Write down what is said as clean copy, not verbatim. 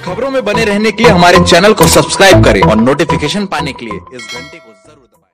खबरों में बने रहने के लिए हमारे चैनल को सब्सक्राइब करें और नोटिफिकेशन पाने के लिए इस घंटे को जरूर दबाएं।